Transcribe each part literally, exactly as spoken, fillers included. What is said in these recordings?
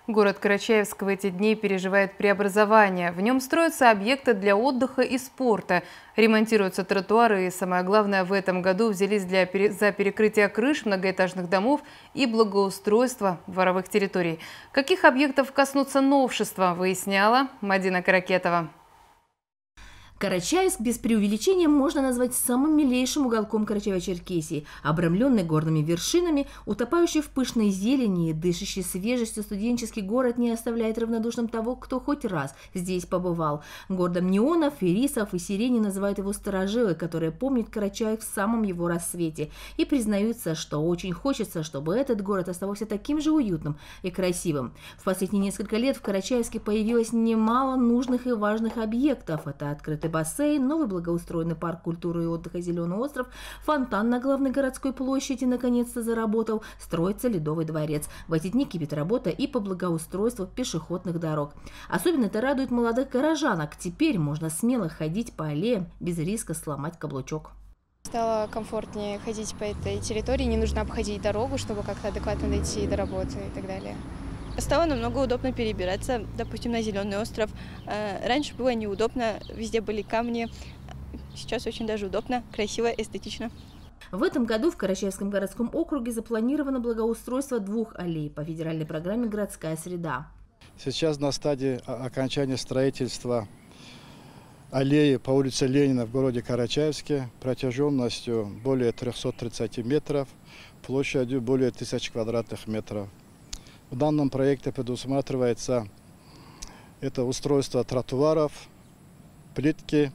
Город Карачаевск в эти дни переживает преобразование. В нем строятся объекты для отдыха и спорта, ремонтируются тротуары и, самое главное, в этом году взялись для, за перекрытие крыш многоэтажных домов и благоустройство дворовых территорий. Каких объектов коснутся новшества, выясняла Мадина Каракетова. Карачаевск без преувеличения можно назвать самым милейшим уголком Карачаево-Черкесии, обрамленный горными вершинами, утопающий в пышной зелени и дышащий свежестью студенческий город не оставляет равнодушным того, кто хоть раз здесь побывал. Городом неонов, ирисов и сирени называют его старожилы, которые помнят Карачаевск в самом его рассвете и признаются, что очень хочется, чтобы этот город оставался таким же уютным и красивым. В последние несколько лет в Карачаевске появилось немало нужных и важных объектов. Это открытый бассейн, новый благоустроенный парк культуры и отдыха «Зеленый остров», фонтан на главной городской площади наконец-то заработал, строится Ледовый дворец. В эти дни кипит работа и по благоустройству пешеходных дорог. Особенно это радует молодых горожанок. Теперь можно смело ходить по аллеям без риска сломать каблучок. Стало комфортнее ходить по этой территории, не нужно обходить дорогу, чтобы как-то адекватно дойти до работы и так далее. Стало намного удобно перебираться, допустим, на Зеленый остров. Раньше было неудобно, везде были камни. Сейчас очень даже удобно, красиво, эстетично. В этом году в Карачаевском городском округе запланировано благоустройство двух аллей по федеральной программе «Городская среда». Сейчас на стадии окончания строительства аллеи по улице Ленина в городе Карачаевске протяженностью более трёхсот тридцати метров, площадью более тысячи квадратных метров. В данном проекте предусматривается это устройство тротуаров, плитки,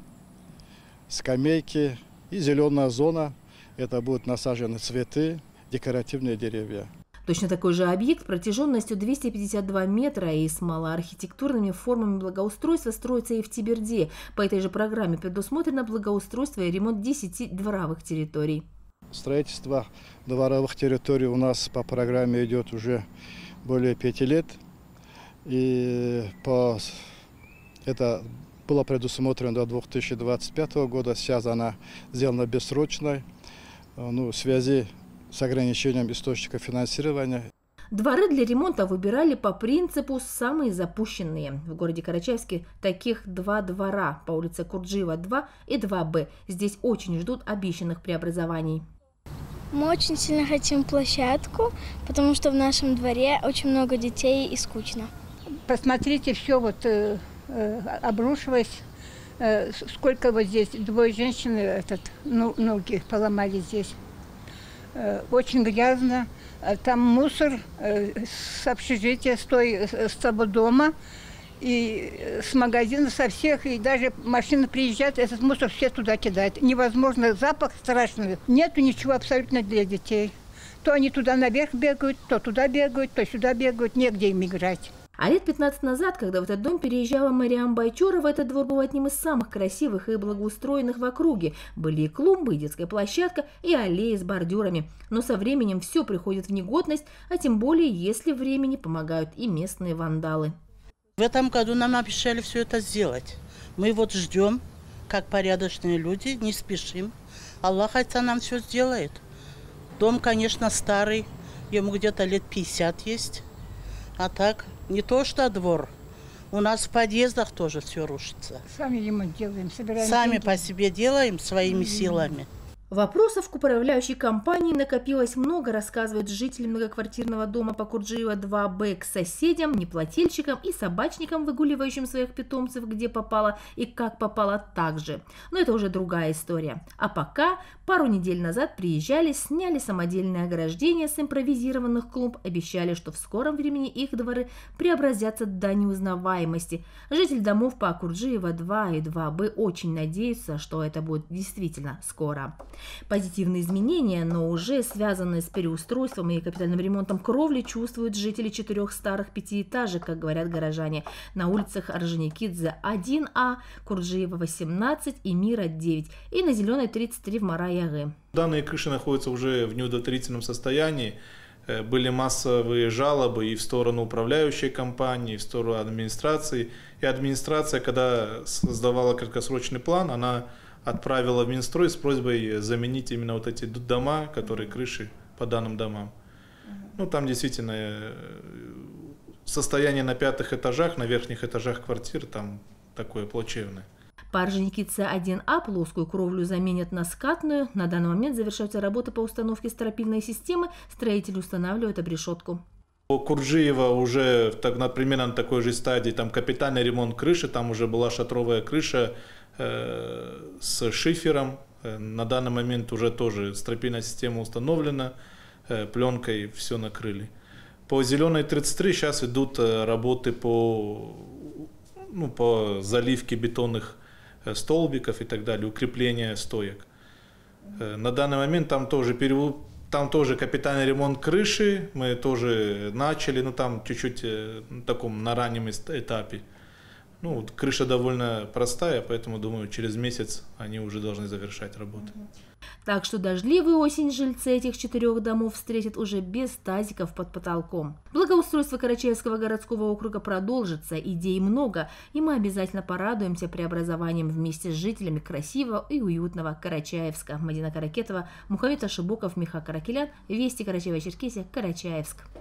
скамейки и зеленая зона. Это будут насажены цветы, декоративные деревья. Точно такой же объект протяженностью двести пятьдесят два метра и с малоархитектурными формами благоустройства строится и в Тиберде. По этой же программе предусмотрено благоустройство и ремонт десяти дворовых территорий. Строительство дворовых территорий у нас по программе идет уже более пяти лет. И по... это было предусмотрено до две тысячи двадцать пятого года. Сейчас она сделана бессрочной, ну, в связи с ограничением источника финансирования. Дворы для ремонта выбирали по принципу «самые запущенные». В городе Карачаевске таких два двора по улице Курджиева два и два Б. Здесь очень ждут обещанных преобразований. Мы очень сильно хотим площадку, потому что в нашем дворе очень много детей и скучно. Посмотрите, все вот э, э, обрушилось. Э, сколько вот здесь, двое женщин этот, ну, ноги поломали здесь. Э, очень грязно. Там мусор э, с общежития, с, той, с того дома. И с магазина, со всех, и даже машина приезжает, этот мусор все туда кидают. Невозможно, запах страшный. Нету ничего абсолютно для детей. То они туда наверх бегают, то туда бегают, то сюда бегают, негде им играть. А лет пятнадцать назад, когда в этот дом переезжала Мариам Байчурова, этот двор был одним из самых красивых и благоустроенных в округе. Были и клумбы, и детская площадка, и аллеи с бордюрами. Но со временем все приходит в негодность, а тем более, если времени помогают и местные вандалы. В этом году нам обещали все это сделать. Мы вот ждем, как порядочные люди, не спешим. Аллах отца нам все сделает. Дом, конечно, старый, ему где-то лет пятьдесят есть. А так, не то что двор. У нас в подъездах тоже все рушится. Сами ремонт делаем, собираем Сами деньги. по себе делаем своими mm-hmm. силами. Вопросов к управляющей компании накопилось много, рассказывают жители многоквартирного дома по Курджиева два Б, к соседям, неплательщикам и собачникам, выгуливающим своих питомцев, где попало и как попало также. Но это уже другая история. А пока пару недель назад приезжали, сняли самодельное ограждение с импровизированных клумб, обещали, что в скором времени их дворы преобразятся до неузнаваемости. Жители домов по Курджиева два и два Б очень надеются, что это будет действительно скоро. Позитивные изменения, но уже связанные с переустройством и капитальным ремонтом кровли, чувствуют жители четырех старых пятиэтажек, как говорят горожане, на улицах Орджоникидзе один А, Курджиева восемнадцать и Мира девять, и на Зеленой тридцать три в Мара-Ягы. Данные крыши находятся уже в неудовлетворительном состоянии. Были массовые жалобы и в сторону управляющей компании, и в сторону администрации. И администрация, когда создавала краткосрочный план, она отправила в Минстрой с просьбой заменить именно вот эти дома, которые крыши по данным домам. Ну, там действительно состояние на пятых этажах, на верхних этажах квартир там такое плачевное. По Орджоникидзе один А плоскую кровлю заменят на скатную. На данный момент завершаются работы по установке стропильной системы. Строители устанавливают обрешетку. У Курджиева уже так, на, примерно на такой же стадии, там капитальный ремонт крыши, там уже была шатровая крыша э, с шифером. Э, на данный момент уже тоже стропильная система установлена, э, пленкой все накрыли. По Зеленой тридцать три сейчас идут э, работы по, ну, по заливке бетонных столбиков и так далее, укрепление стоек. На данный момент там тоже, перев... там тоже капитальный ремонт крыши, мы тоже начали, но там чуть-чуть на таком на раннем этапе. Ну, крыша довольно простая, поэтому, думаю, через месяц они уже должны завершать работы. Так что дождливую осень жильцы этих четырех домов встретят уже без тазиков под потолком. Благоустройство Карачаевского городского округа продолжится, идей много, и мы обязательно порадуемся преобразованием вместе с жителями красивого и уютного Карачаевска. Мадина Каракетова, Мухаммед Ашибоков, Миха Каракелян, Вести Карачаево-Черкесия, Карачаевск.